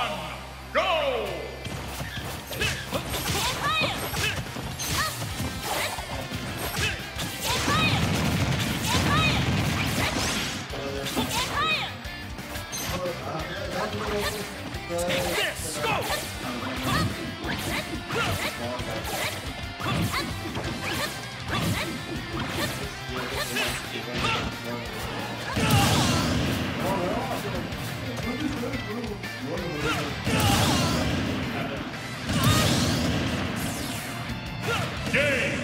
go! Take this! Go! Game!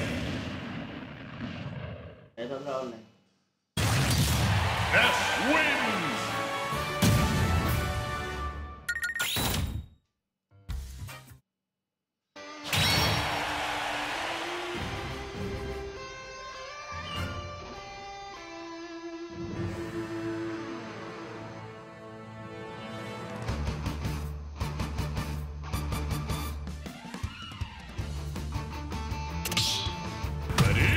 Best wins! Ready?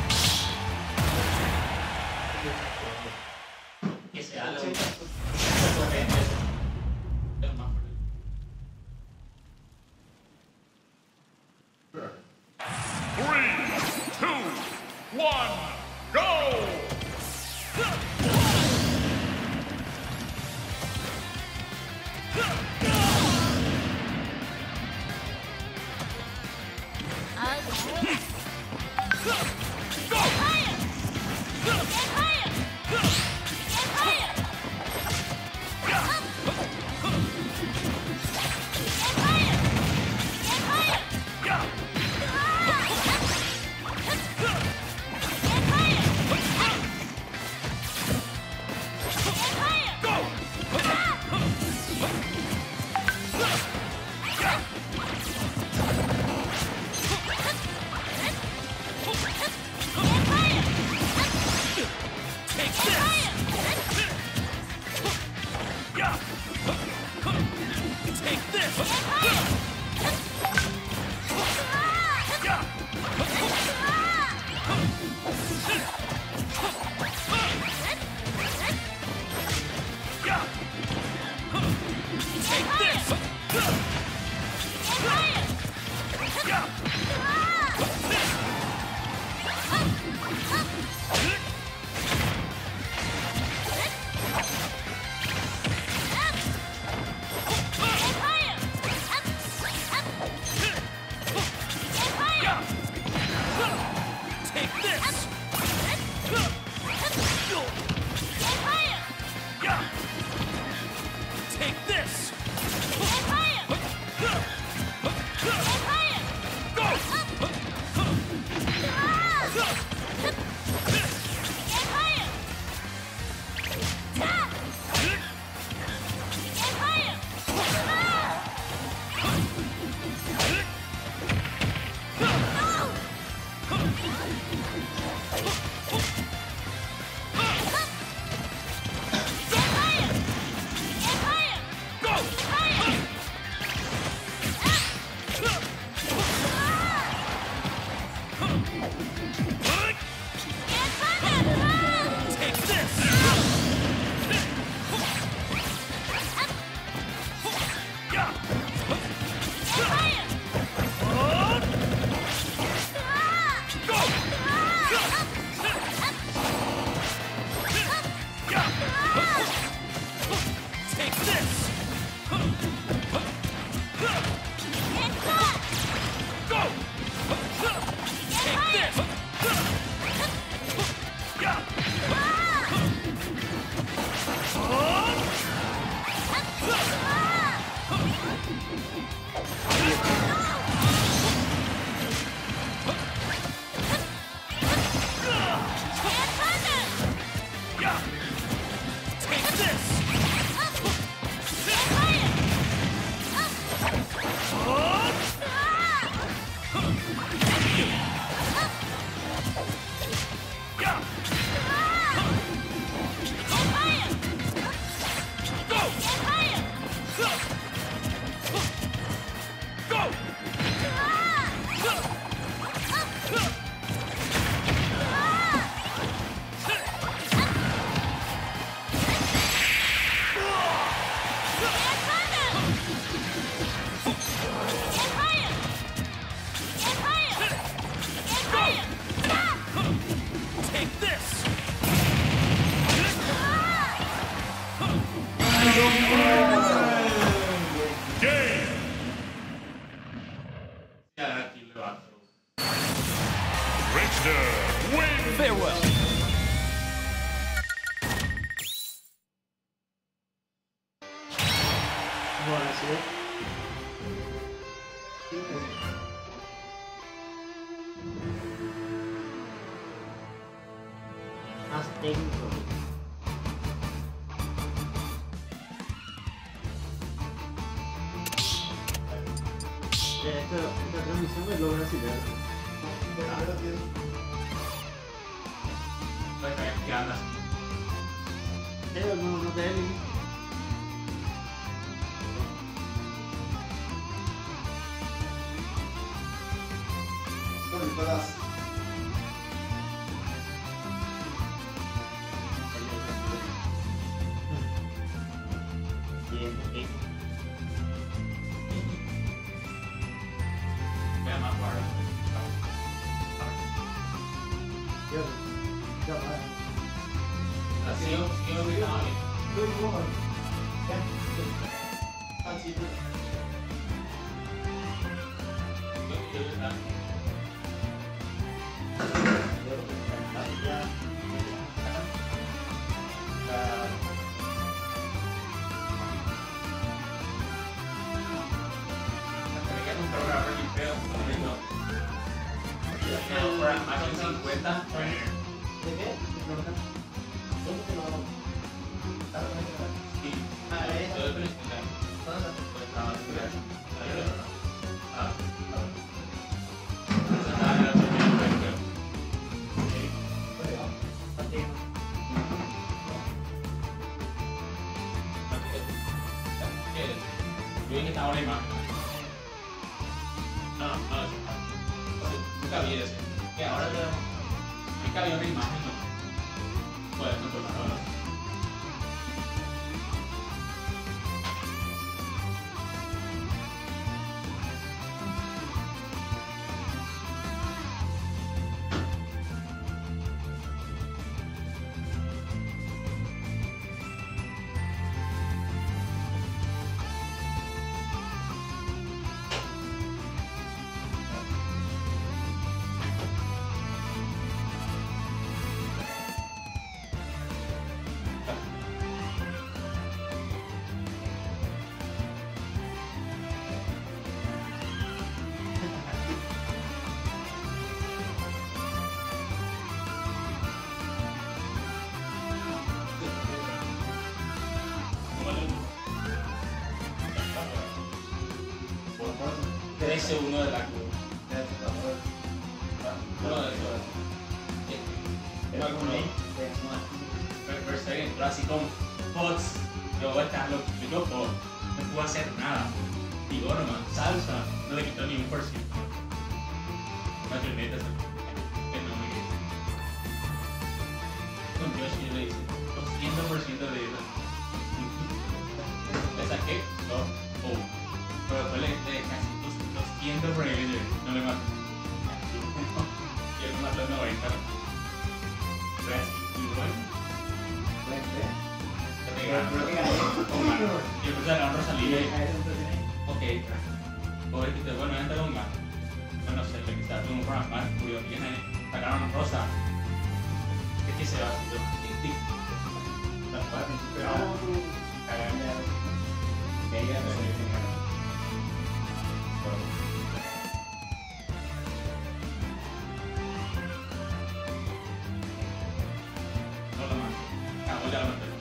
Three, two, one, go! Take this! Take this! Take this! Take this! Go! Game. Richter wins. Farewell. Ahora sí. Más técnico. Esta transmisión es lo brasileño. No te den. Bien. ¿De qué? ¿Cómo que no? Yo vi que estaba una imagen. No, nunca vi ese. Que ahora nunca vi una imagen, no. Pues no fue para ahora. Uno de la cruz. Uno de esos. Era como perseguir, pero así como bots. Yo voy a estar loco. Yo no puedo hacer nada. Digo, nomás, salsa, no le quitó ni un por ciento. Marionetas, no me quito. Con Yoshi yo le hice 200% de vida. Le saqué 2. Pero después le casi 200 por el no le mato. Y él me mató en 90. Pero así, muy bueno. Y después se agarró Rosalía y... Ok, pobrecito, bueno, ya entró un gato. Bueno, se le quizás tuvo un programa más, curioso, y sacaron Rosa. Es que se va así, tic tic. Las cuatro, pero... Cagarme a... Ella me salió sin ganas. No lo mato. Ya lo maté.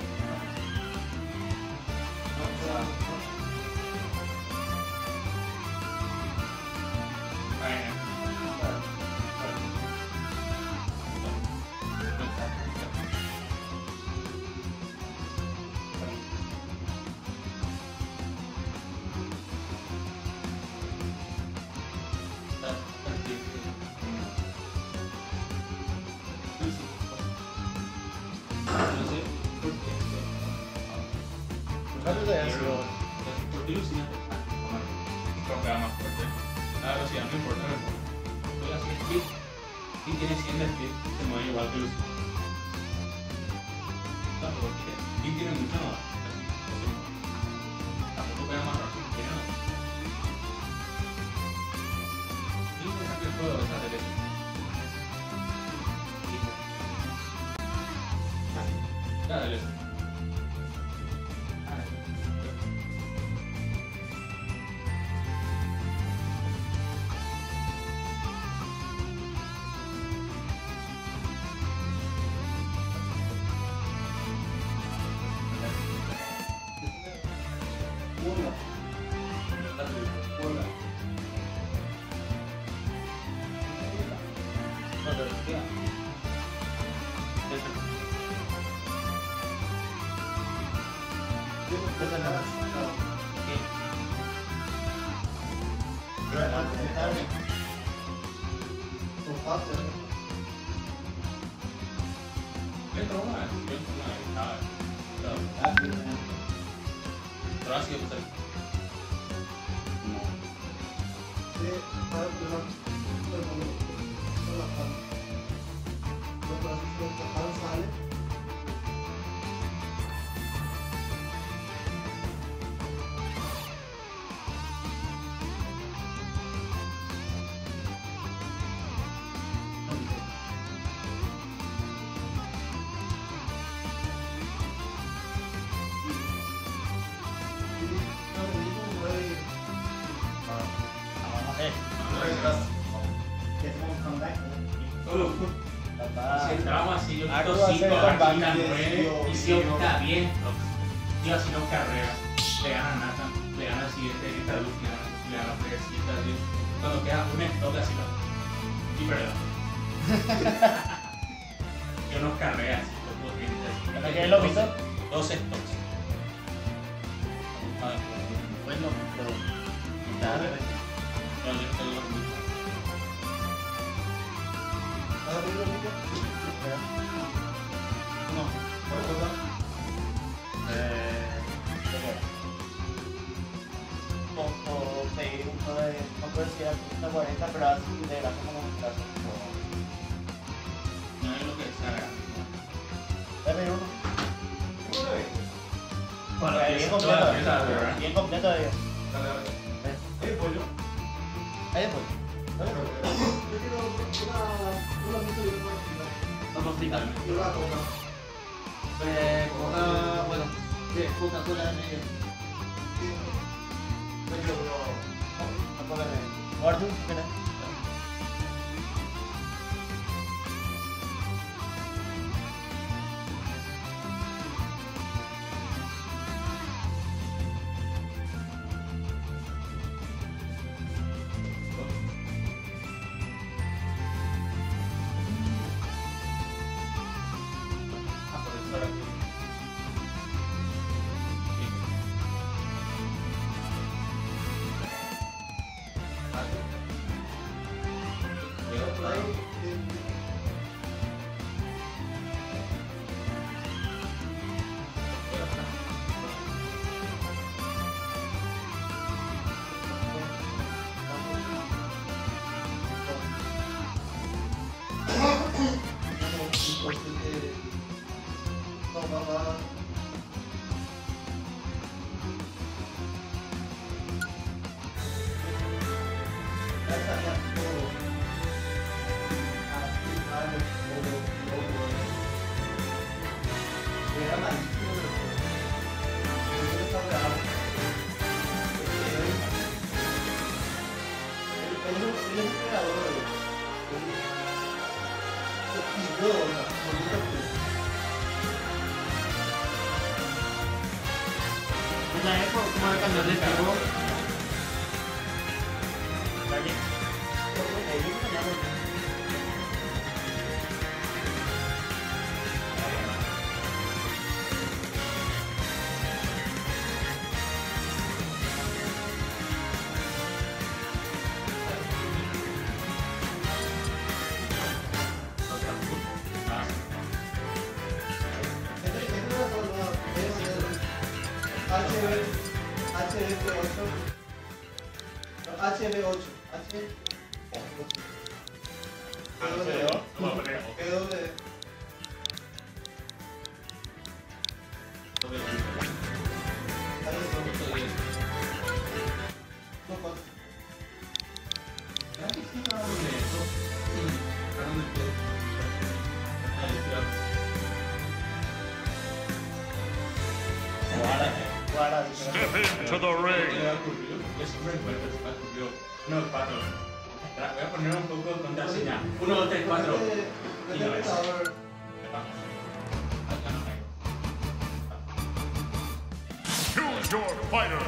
La velocidad no importa, voy a 100 speed y tiene 100 de speed, se mueve igual que Lucy. No, pero tiene mucho más. puedo hacer eso. Dale eso. Si entramos así, yo quito 5 aquí, 9 y si está bien, yo así no carrera, le gana Nathan, le gana el siguiente, entra Luz, le gana Fred, si está bien. Cuando queda un stop así no. Y perdón. Yo no carrera así, como potentes. ¿Qué es lo visto? 2 stops. Bueno, pero... No, yo estoy dormido. No. O pedir un juego de... No puedo decir a 40, pero así de la como un plazo. No es lo que se haga. Dame uno. Bueno, Bien completo. Bien completo de ellos. ¿Hay pollo? Ahí después. Yo quiero una mito y una Vamos a explicar. y una coca. Coca, bueno, Coca-Cola en medio. Medio uno. Coca-Cola en medio. Ahora tú, espera. para. Step into the ¿Qué ring. le ocurrió? Yo siempre recuerdo que se me ocurrió. 1, 4. Voy a poner un poco de contraseña. 1, 2, 3, 4. Y no es. Ya no caigo. Choose your fighter.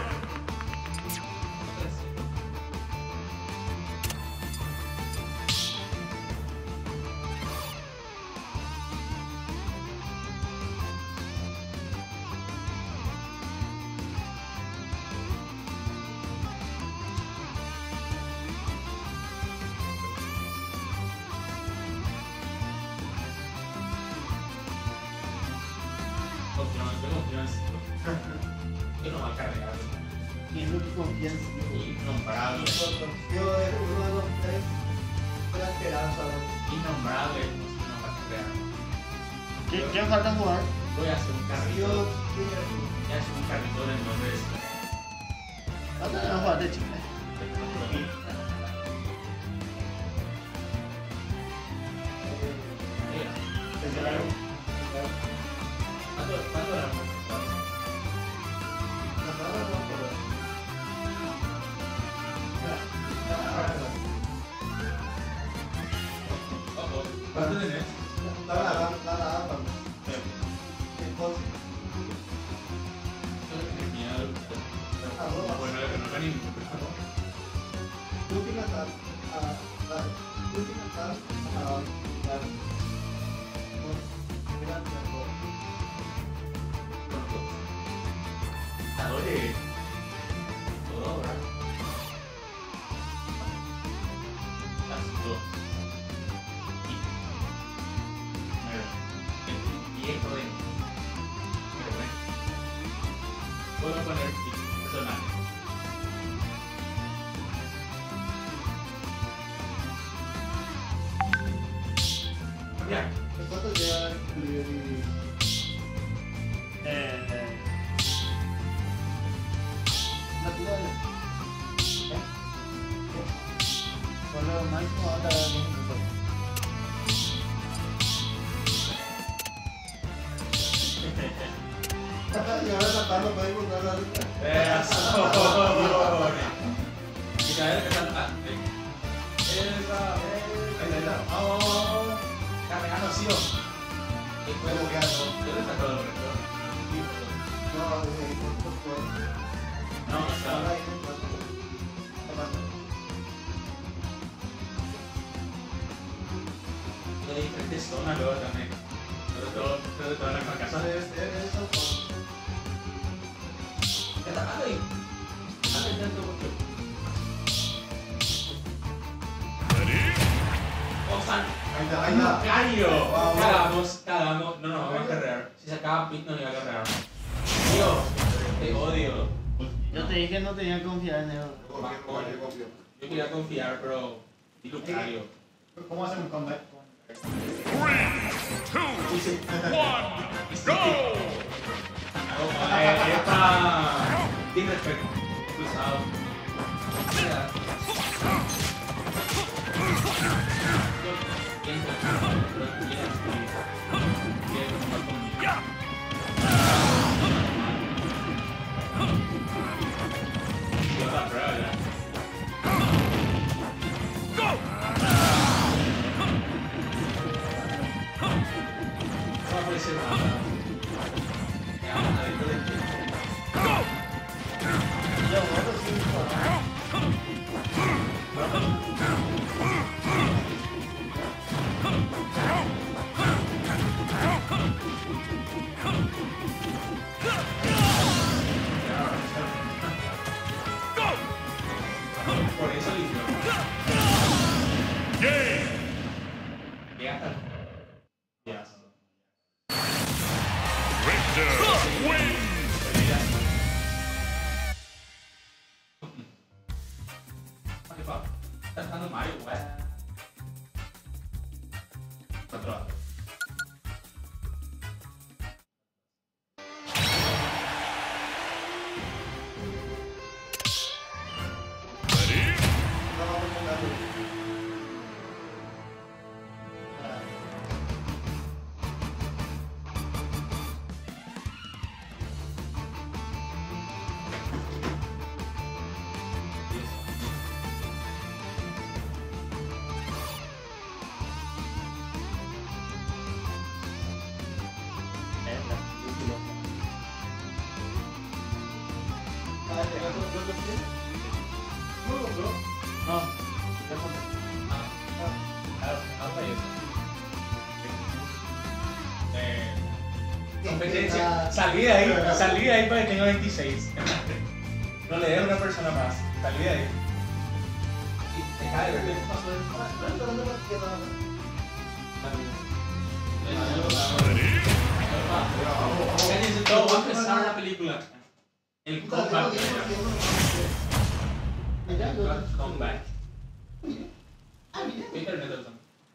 Yo no va a cargar. ¿Quién lo que confía en sí? Innombrable. Yo era uno de los tres. La esperanza. Innombrable. No va a cargar. ¿Quién falta jugar? Voy a hacer un carrito. Yo. Voy a hacer un carrito del nombre de este. ¿Cuánto le vamos a jugar de chicle? ¿Cuánto era? Ojo, ¿cuánto tenés? Bueno, lo que no gané. Oye, todo ahora. Casi todo. Y viejo de. Pero bueno. Puedo poner personaje. Ya. ¿Cuánto lleva el natural? Con lo máximo ahora y ahora taparlo para encontrar la lista. Y cada vez que está. Vamos. Cargando así. ¿Qué juego que hago? ¿Dónde está todo el resto? No, está. Y hay diferentes zonas luego también. Pero todas las marcas. ¿Qué está pasando ahí? Anda intento mucho. Ready? Osan. Ahí está. ¡Cario! Vamos. Cagamos. No, vamos a carrear. Si se acaba Pit, no iba a carrear. Dios, te odio. Yo te dije que no tenía que confiar en él. Yo quería confiar, pero. Y Lucario. ¿Cómo hacemos un comeback? 3, 2, 1, go! ¡Epa! Sin respeto. Cruzado. Por eso eligió. Game! Llega hasta. Ya. Richter wins! ¿Qué pasa? Está jugando Mario, güey. 4 horas. Ready? Competencia. Salí de ahí para que tenga 26. No le dé a una persona más. Salí de ahí. Y deja de ver qué pasó Cállense todos, va a empezar la película. El comeback. Comeback. ¿Qué internet usan?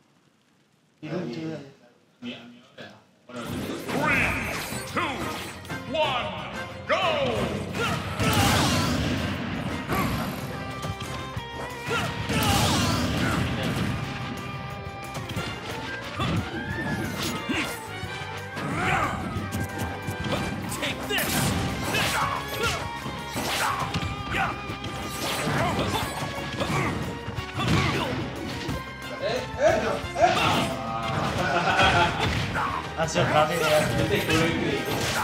Mía, bueno, 3, 2, 1, go! Take this! Ha sido rápido. yo te juro que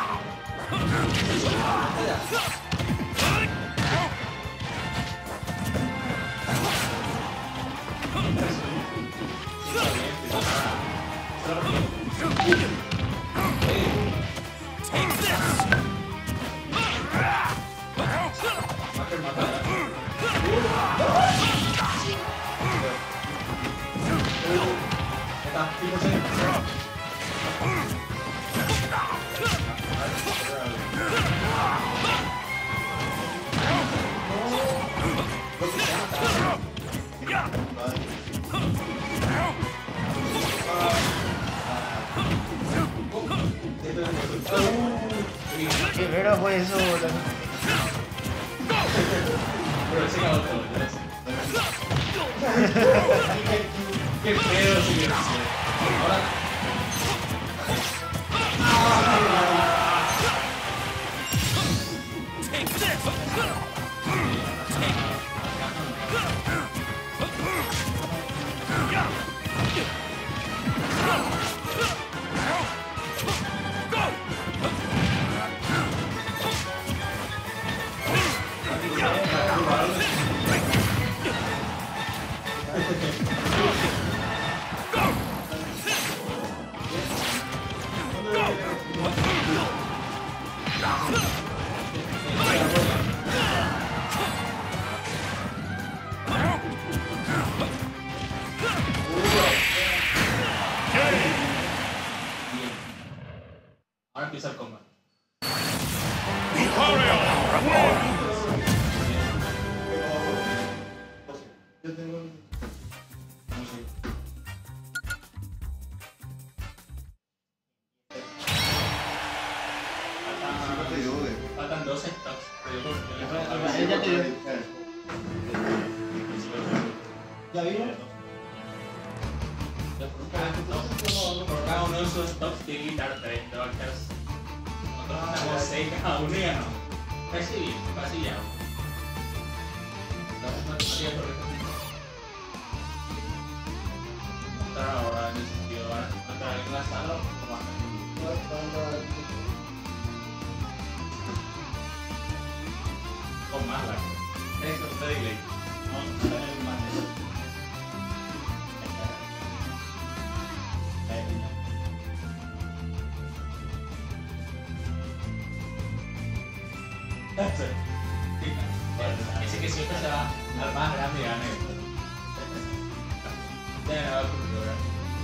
Take this! Qué raro fue eso, boludo. Pero ese cago todo, qué pedo si le ahora. Take this! Ahora empieza el combate. Lucario wins! Yo tengo un... Faltan 12 stocks. Pero yo Ahí ya te dio. ¿Ya vino? por cada uno de esos stocks tiene que quitar 3 doctors. Nosotros tenemos 6 cada uno y ya no. Casi bien, casi ya. Estar ahora en el sentido, van a estar en la sala o más. Con más lag. Eso está de delay. Vamos a tener más de eso. Ese que siempre se va al más grande y gana esto. Ya no va a ocurrir ahora.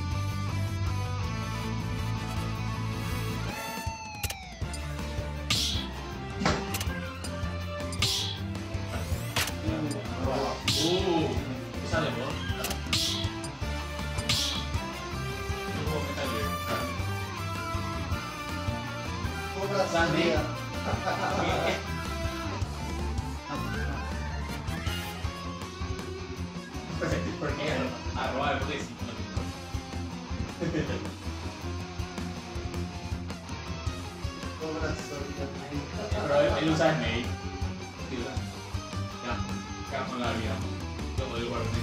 Sale por. ¿Cómo me sale? Cobra Sandy. salida. ¿Por qué? Arroba el de Cobra salida. pero él usa Snake. Ya, queda con la vida. Yo voy a guardar.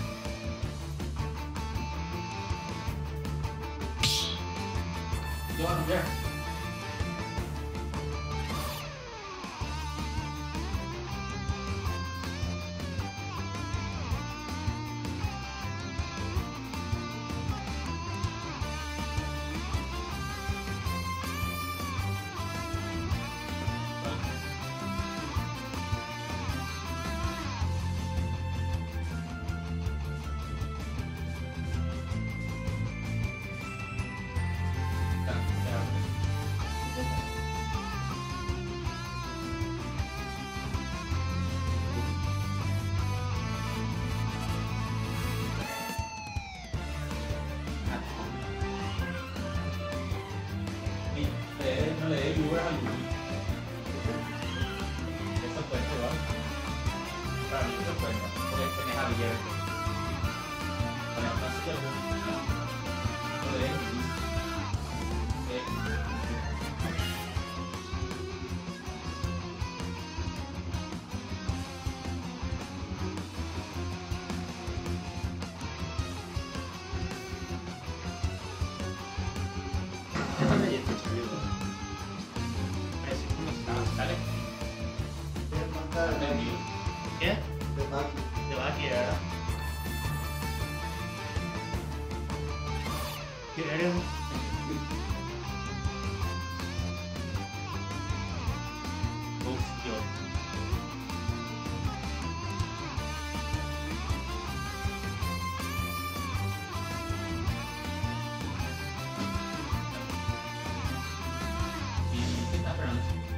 Yo voy a cambiar. no le dé lugar a Luis. Eso cuenta igual. Para mí eso cuenta, porque tenés abierto. Bueno, no sé no le dé Luis. Dale. ¿Qué? Te va a quedar. ¿Qué eres? ¿Y qué está esperando?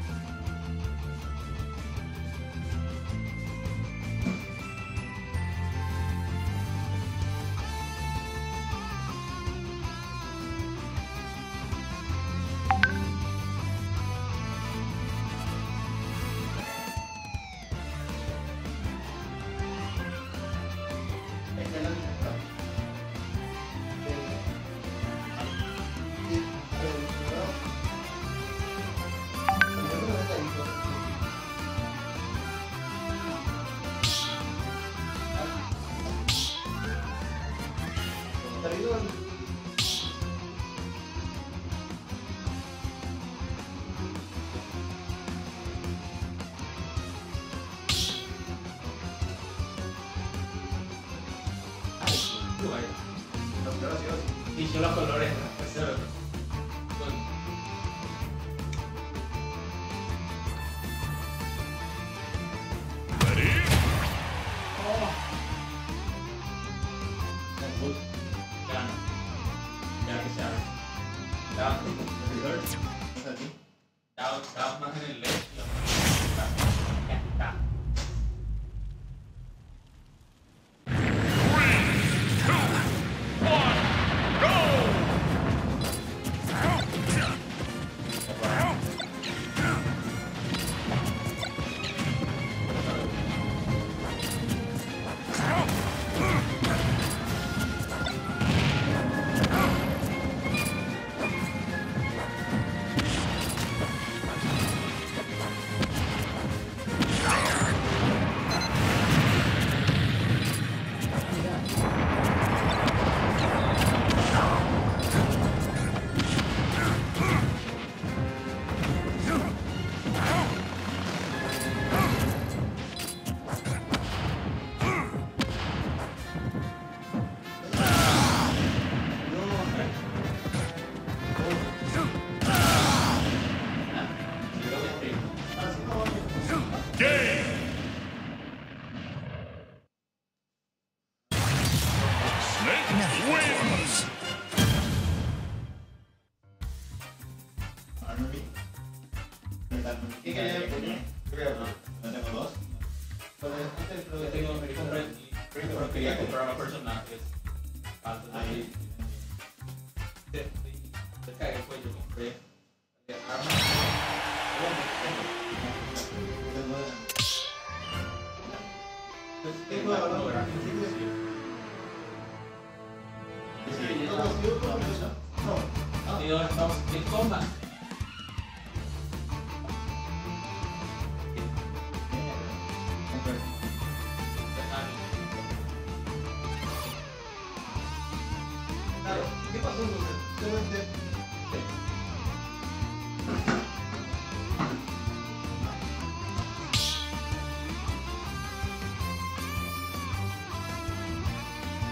Y yo los colores, ¿no? Ready? Ya que se abre. Ya más en el LED. Ya está.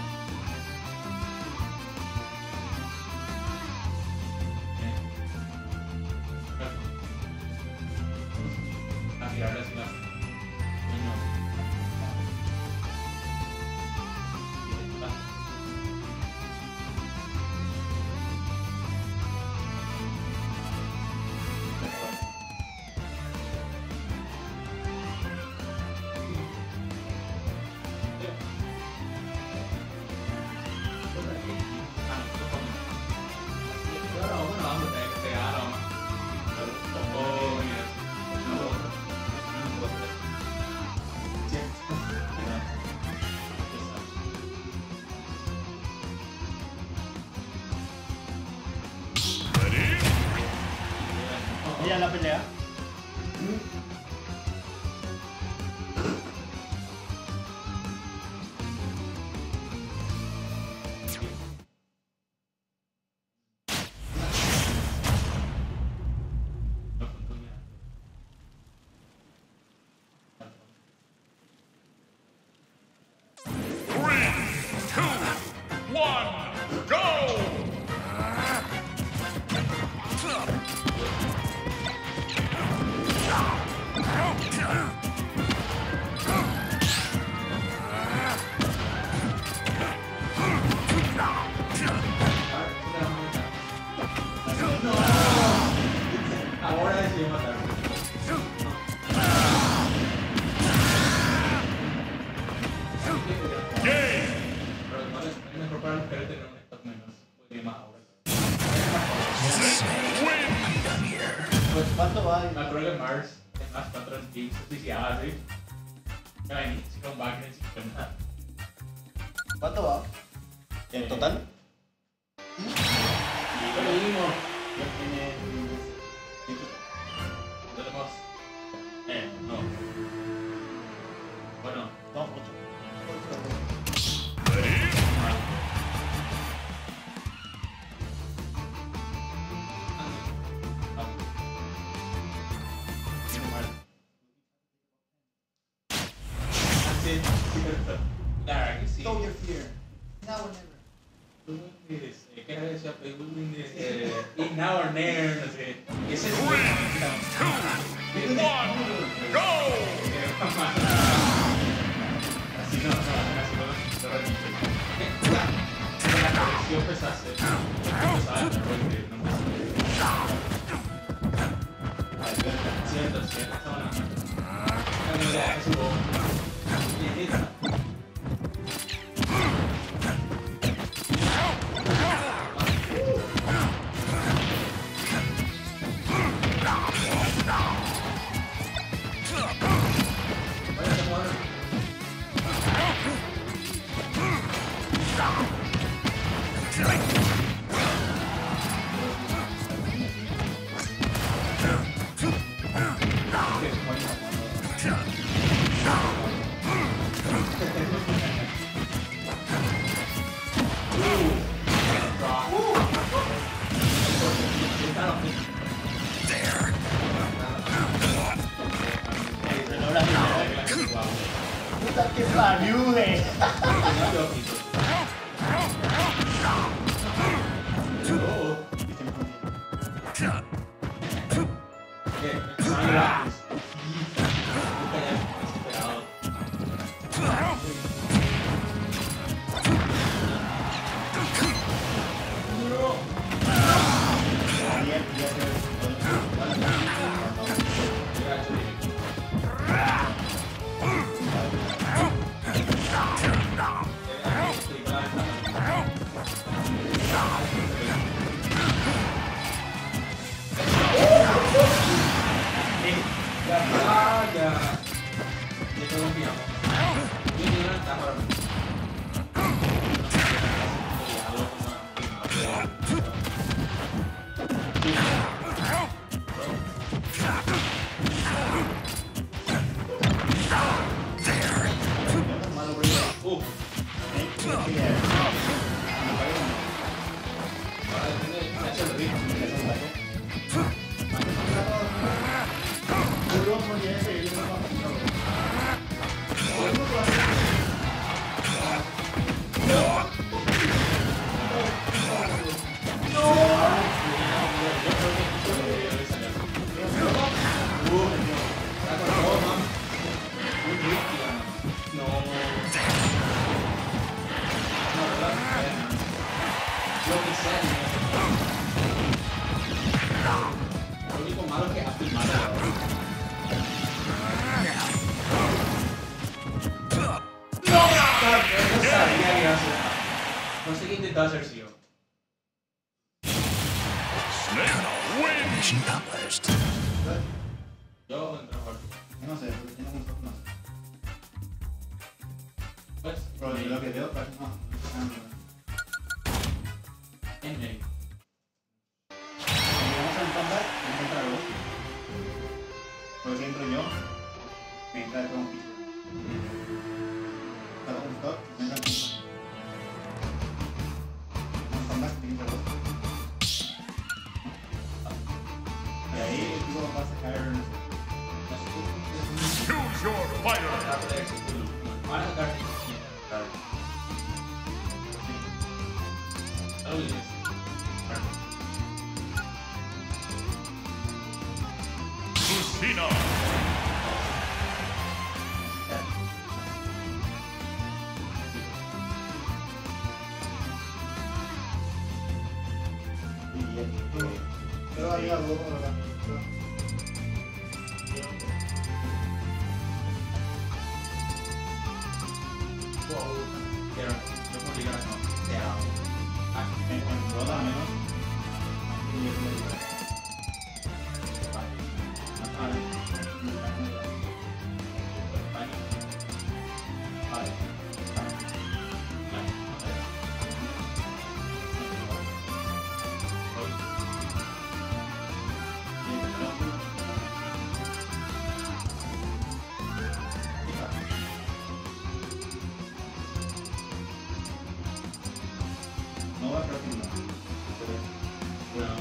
1 Ella en la pelea. Ahora decidió matar. Pero no es mejor para los que tener un stock menos. Porque más ahora. Pues, ¿cuánto va? Me acuerdo que Mars en las 4 teams se suicidaba así. Ay, si con Wagner sin nada. ¿Cuánto va? ¿En total? Y lo mismo. Tenemos. No. Bueno, No, 8. Show your fear. Now or never. ¿Qué era eso? It's now or never, no sé. Ese es One, go! así no, así no. La colección pesase. Cierto, esa buena. Es un ¡Puta que parió, güey! Lo único malo es que ha filmado. No sabía que iba a ser. No sé qué intentaba hacer Sio. Mission accomplished. Yo entro por No sé, porque tiene un más. pues, Pero yo lo que veo, pues no. en medio. Vamos a encontrar algo. salto yo, me entra de todo un piso. Salgo un stop, me entra un piso. Vamos a más, tiene que dos. Y ahí el tipo va a sacar... Choose your fighter. Van a sacar. Algo que es. Lucina. Pero arriba, luego por acá. Pero yo como digo, no. Sea. En roda menos. No va a continuar. Bueno,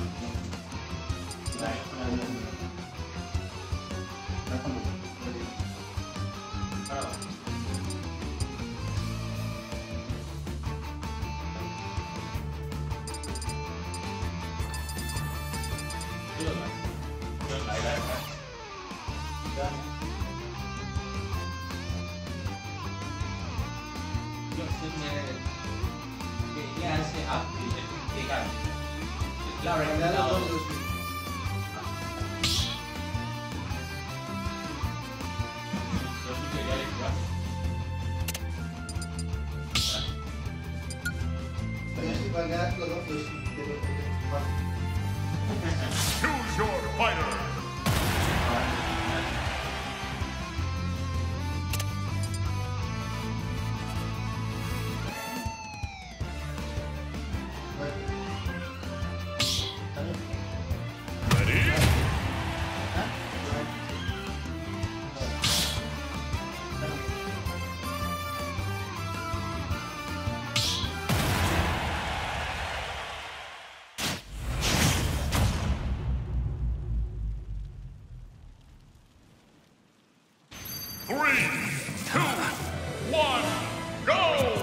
la verdad, Cambiar los dos, sí. Pero si van a ganar los dos, sí. Choose your fighter. Ready? Three, two, one, go!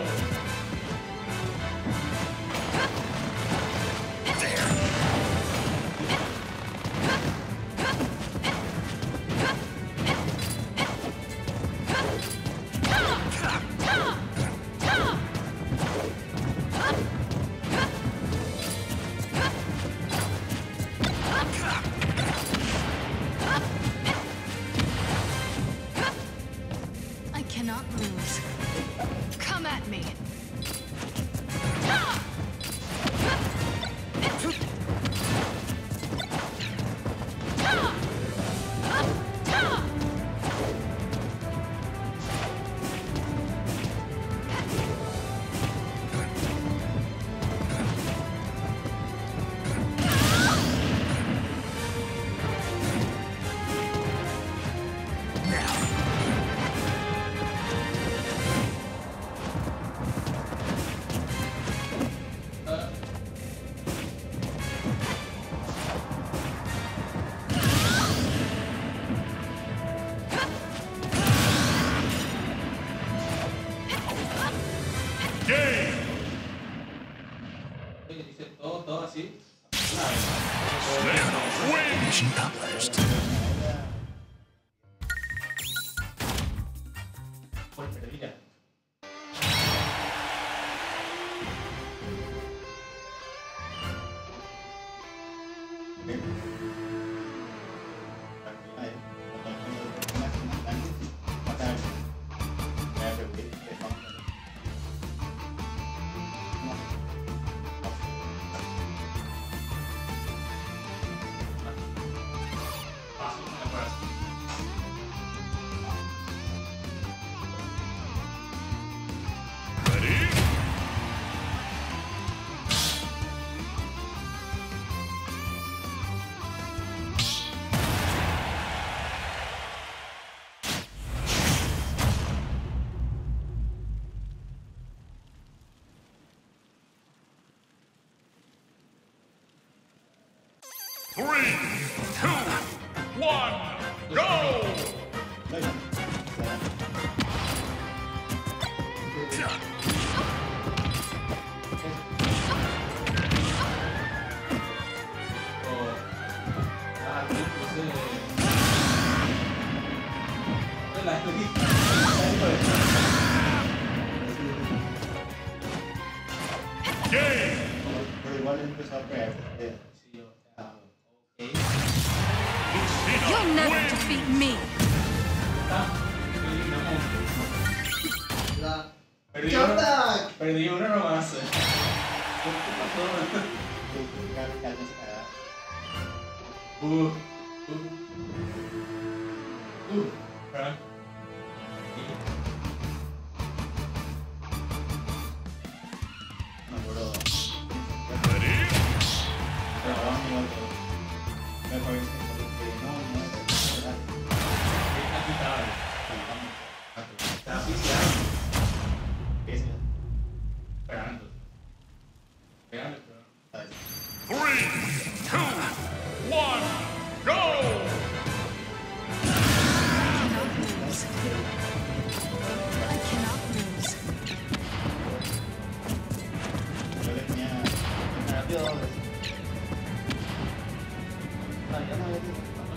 I cannot lose. Come at me. Game! Dice todo así. Snake wins! Mission accomplished. Por perdida. Fácil, me parece. Ready? 3, 2, 1, go! Game! Pero igual empezó a pegar. You'll never defeat me. ¿Qué onda? Perdí uno nomás. ¿Verdad? No, bro. Ready? Pero vamos igual todo. Me parece que no, ¿verdad? Aquí está. Está oficial. Esperando. Pegando, pero. 3, 2, 1, go! I cannot lose. Yo le tenía rápido. No, yo no había visto.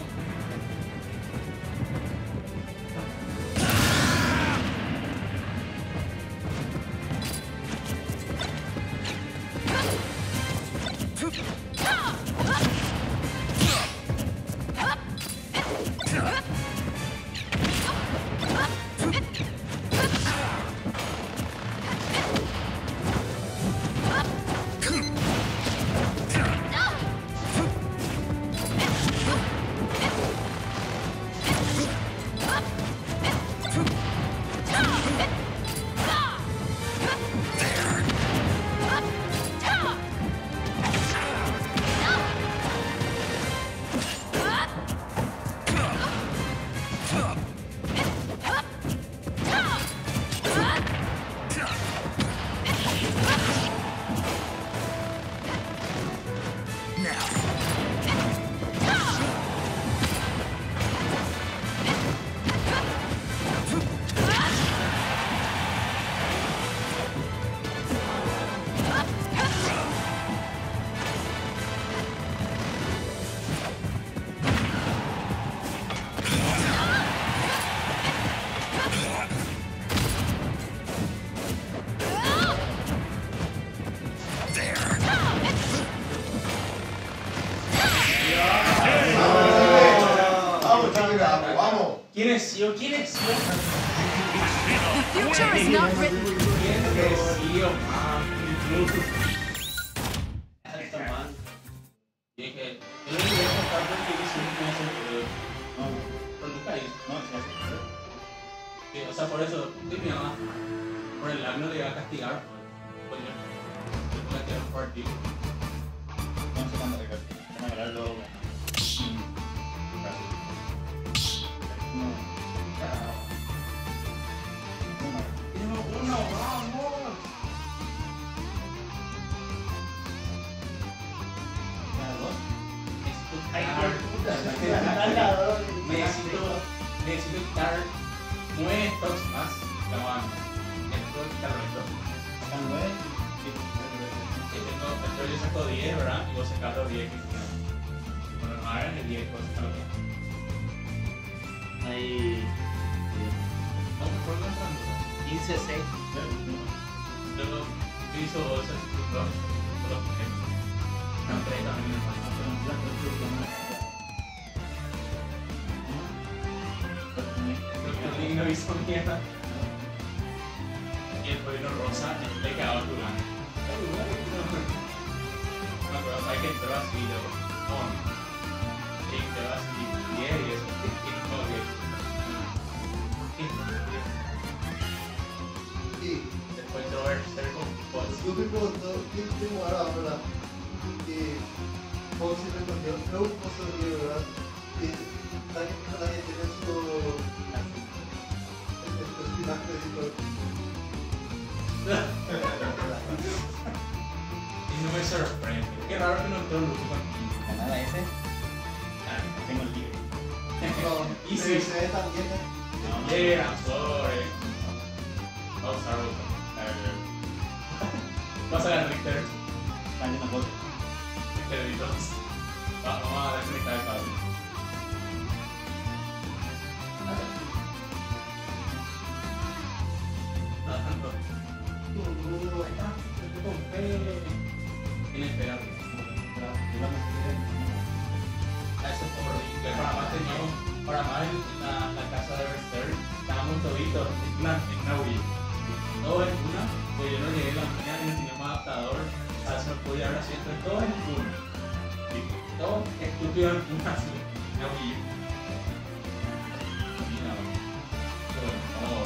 ¿Quién es yo? ¿Quién es yo? The future is not written. ¿Quién es yo? Está mal. Y es que yo le quería contar porque hice un mes No, pero nunca hizo. no, se hace. Sí, o sea, por eso, mi mamá, por el año le iba a castigar. Pues yo le castigar un partido. No sé cuándo se casó. Van a ganar luego. Uno, vamos. Necesito quitar 9 stocks más. Necesito quitar los stocks. Yo saco 10, ¿verdad? Y vos sacas los 10 que quieran. Bueno, no hagan el 10, vos sacas los 10. Hay No, ¿por qué están? 15, 6. Yo lo utilizo bolsas y los no, 3 también, hermano. El no hizo mierda. Y el pollo rosa le quedaba tu lana. No, pero hay que entrar así, luego. Y te vas y 10 y eso. Y todo bien. Después de ver Circle Bots. Yo me pregunto, ¿quién jugará ahora? Que Fox se recogió, no un pozo de libro, ¿verdad? Que nadie tiene su espinaje de todo. Y no me sorprende. Qué raro que no entró el último aquí. Nada ese. Easy. Se ve tan bien. Yeah, I'm sorry. Oh, sorry. Vas a ganar Richter. Cambia una cosa. Richter. Vamos a desconectar el cable. No tanto. Tiene que esperar. A ese pobre. Para más teníamos, para más en la casa de Berserk, estábamos toditos en plan, en Nauri. Todo en una, pues yo no llegué a la mañana y no teníamos adaptador, a eso no podía hablar siempre, todo en una. Y todo estúpido en una, así, Nauri. Mira, bueno,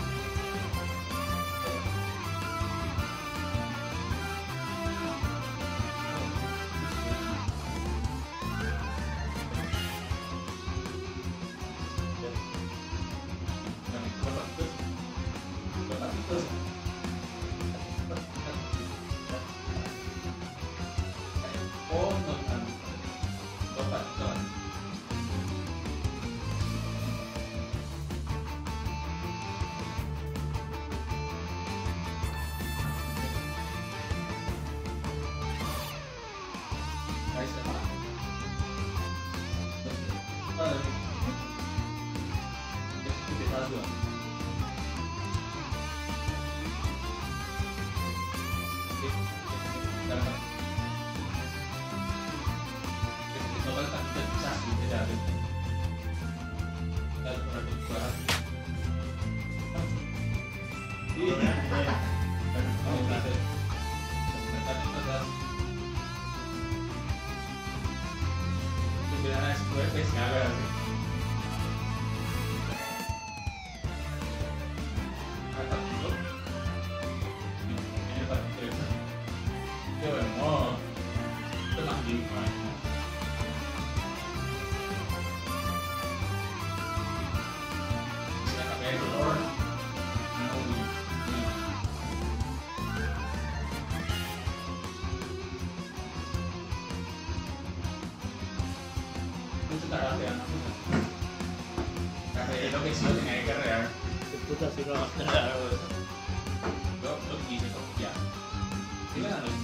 lo que sí lo tenía que cargar. ¿Qué puta si no vas a cargar algo de eso? Lo quise copiar. ¿Sí le dan los?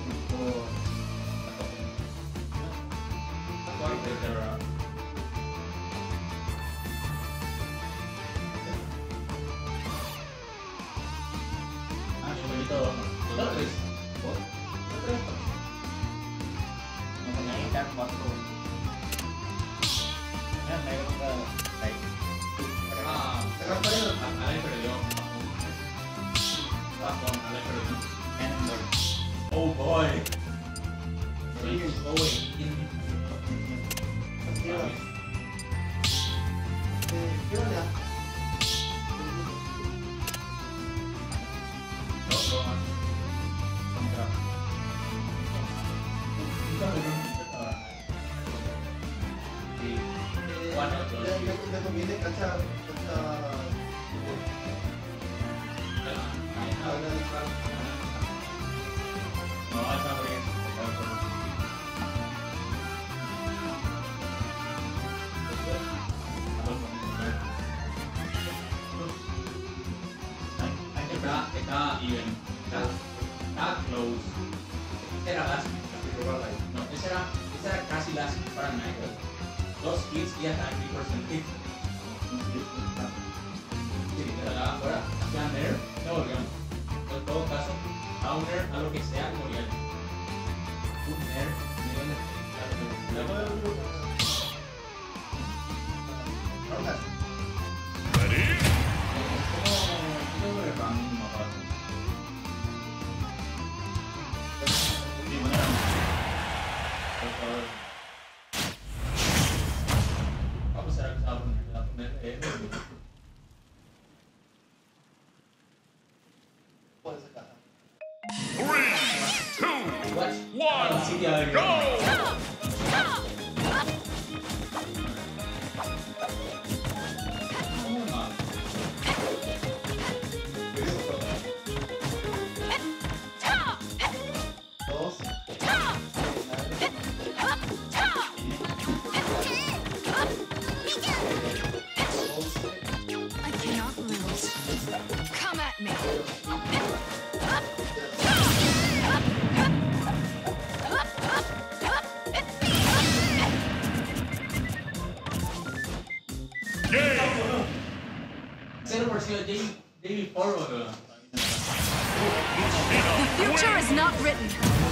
Ah, yo me todo. Los tres. No tenía que estar 4. Ah, Ale perdió. Ale perdió. Oh boy. He's going in. ¿Qué onda? Le conviene cachar. Está even. Está close. Era last. No, esa era casi last para Nigel. 2 kills y attack 3% hit. Sí, te la afuera, hacían Nair, no volvían. En todo caso, a un Nair, a lo que sea, morían. Un Nair, nivel de... Ready? ¿Cómo le van a matar? Por favor. Vamos a ser acusados por poner Puede ser casa. 3, 2, Watch. 1, Sí, ya de go! Dos. sido David Forward, weón. The future is not written.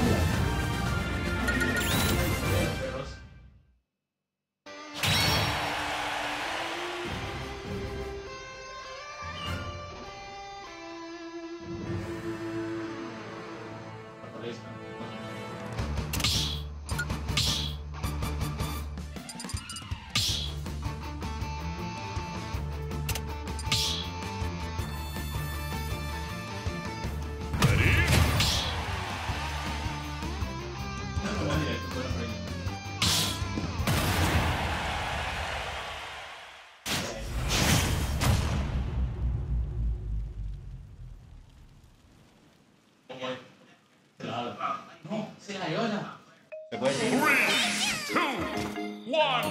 No, se la Iona. Se puede seguir. 3, 2, 1,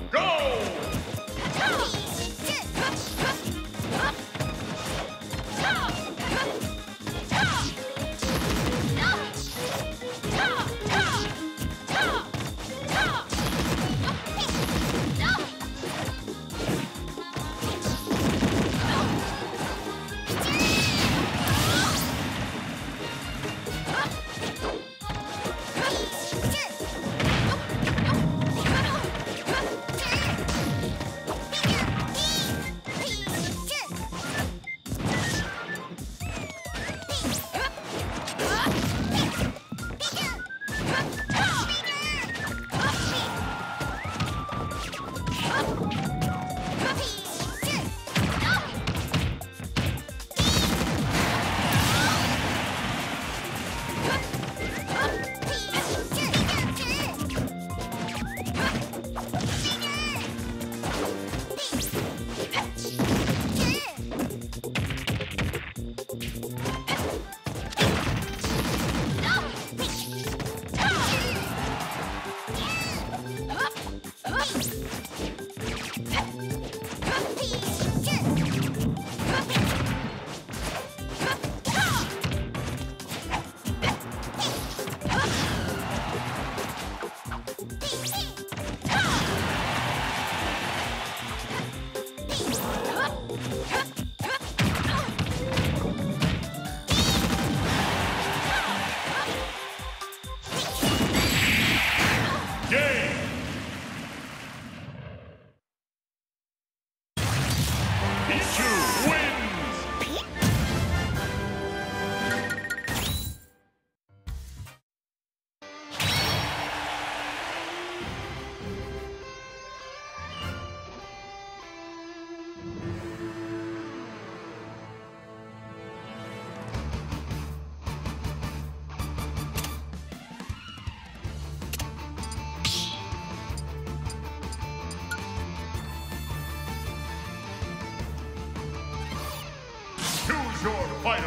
go! Choose your fighter.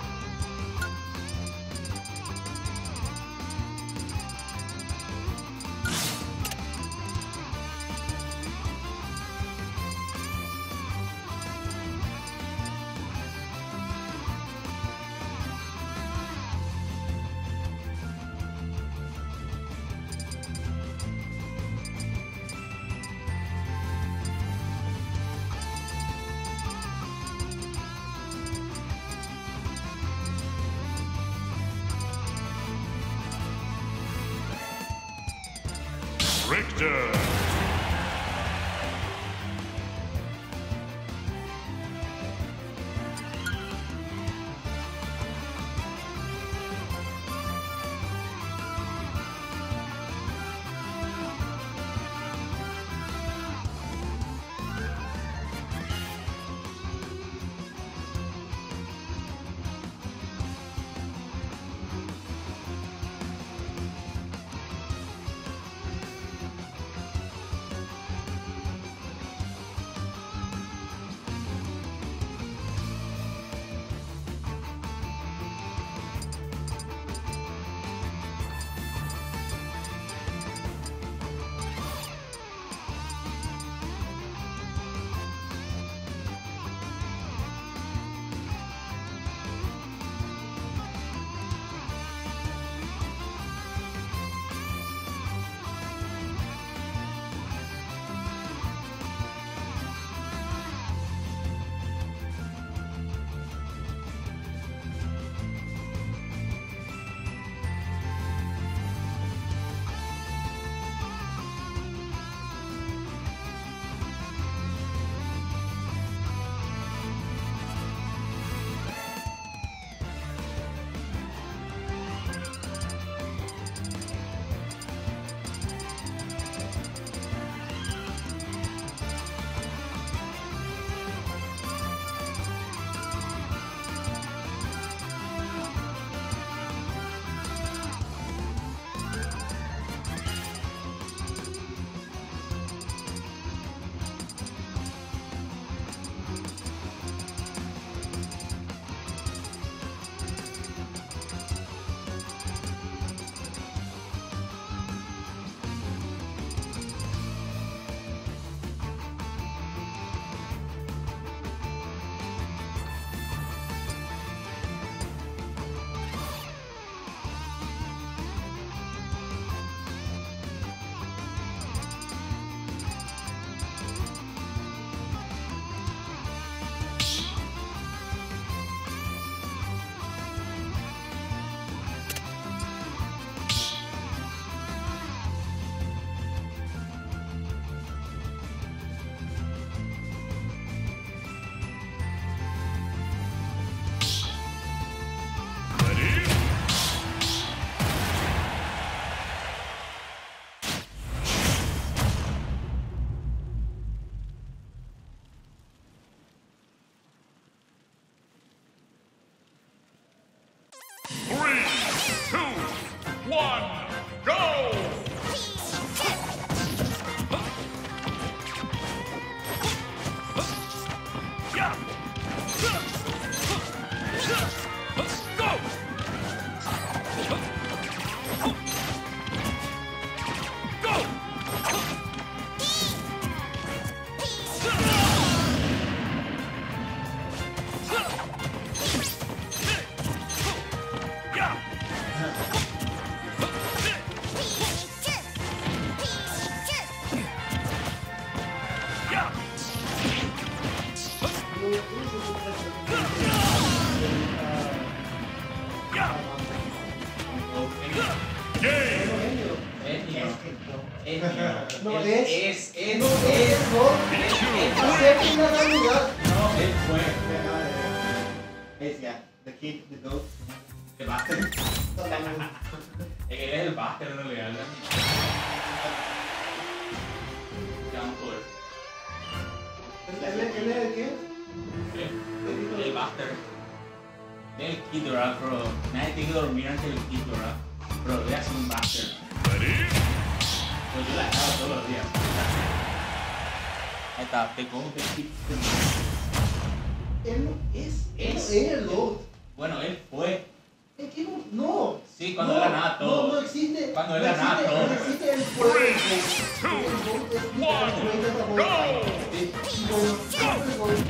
Richter. No Él es. es. No es God. Acepten la realidad. No, él fue. Es ya. The kid, the goat. El Buster. Él es el Buster en realidad. Ya vamos a poder. ¿Él es el qué? El Buster. El Kid Dora, bro. Nadie tiene que dormir antes del Kid Dora. Bro, voy a hacer un Buster. Ready? Pues yo la hago todos los días. Ahí está, te cojo que Kid. Él no es. Es. No es el God. Bueno, él fue. Es que no. Sí, cuando era nada todo. No existe. Cuando no era nada existe- todo. No existe el fuego del God. El God es literalmente esa cosa. Sí. Y bueno, el God.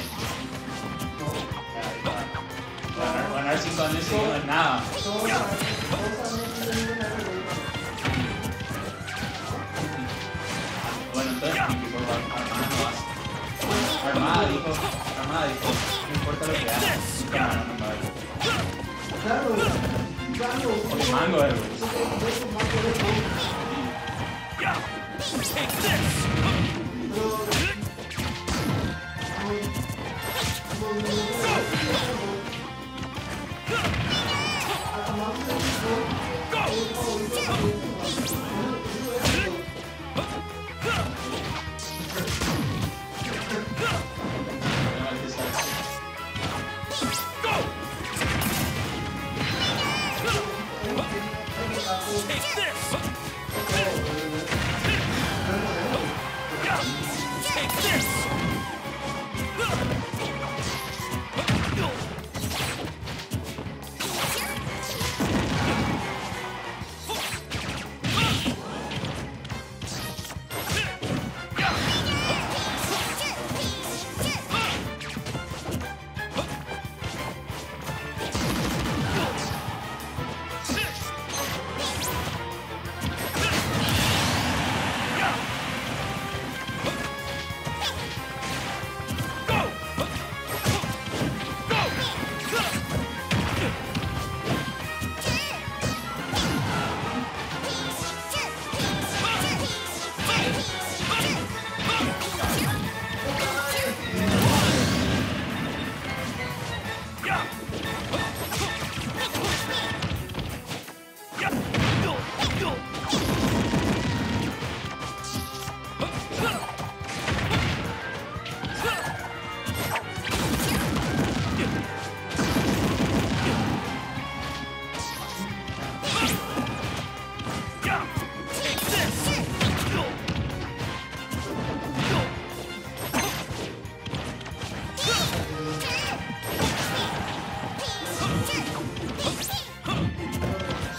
Ganar 5 años seguidos es nada. Todos saben que no hay una regla. Bueno, entonces, por Armada no hace. Armada dijo, no importa lo que haga, nunca ganando nada. Claro, claro. Porque mango es, güey. Take this! Take this! Take this!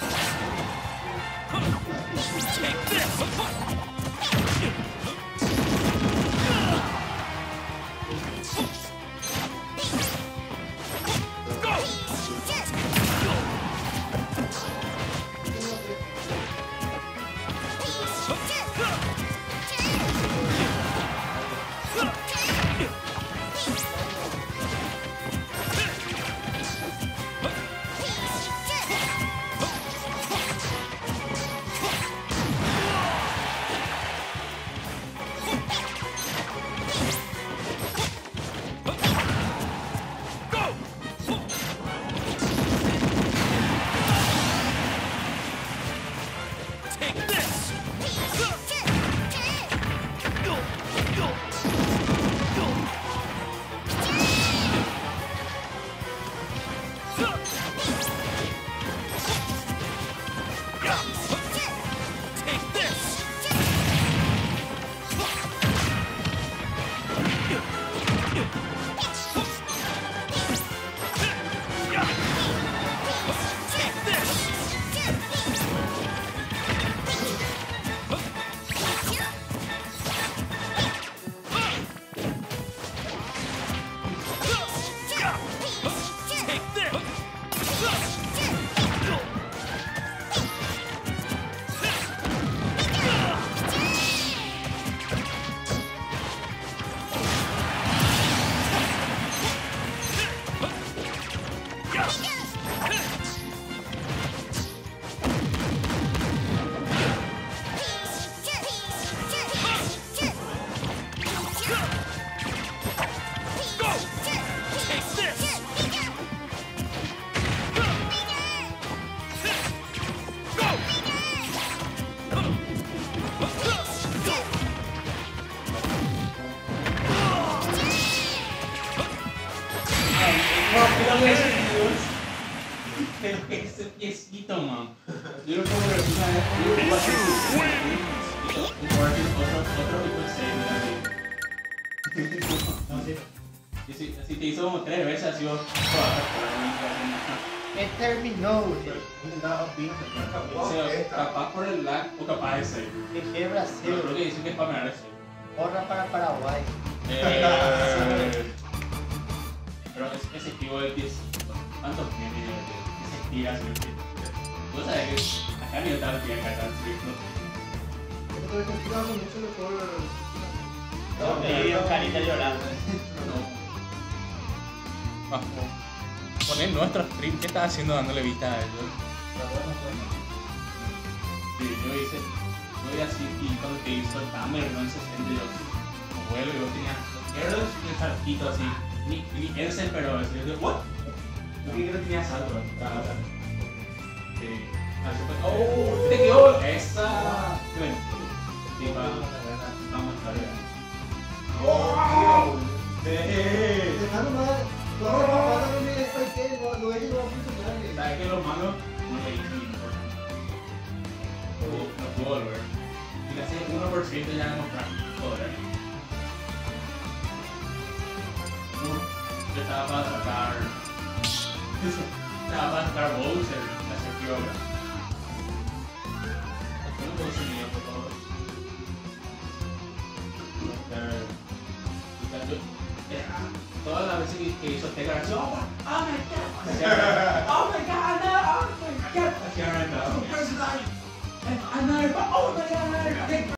Take this! nomás. Yo lo pongo en una vez. Un jugador que otro tipo de save, No, sí. si te hizo como 3 veces, así vos ¿Qué terminó, güey? capaz por el lag o capaz de save. ¿Qué Pero creo Brasil? que dicen que es para ganar ese. Porra para Paraguay. Pero ese equipo de 10. ¿Cuántos tiene que se tira así? Vos sabés que acá ni yo estaba tirando acá, Esto de que tiramos mucho mejor. No, me dio carita llorando. Vamos. Poner nuestro stream. ¿Qué estás haciendo dándole vista a ellos? Sí, yo iba así y cuando te hizo el Tamer, no en 60, yo abuelo, yo tenía Eros y un saltito así. Ni Ensen, pero así, yo digo, ¿what? Yo creí que no tenía salto. Sí. Así fue. ¡Oh! ¡Te quedó! ¡Esa! Bueno, sí, vamos a estar. ¡Oh! Dejando más. No, no me despaqué, no es lo que ¿Sabes que los malos no le dicen importante? No puedo volver. Si le haces 1% ya no compran poder. Yo estaba para sacar. Estaba para sacar Bowser, la Serpiobra. No puedo seguir, por favor. Todas las veces que hizo este grabación, oh my god, oh my god, no, oh my god, hacía una entrada. Oh my god.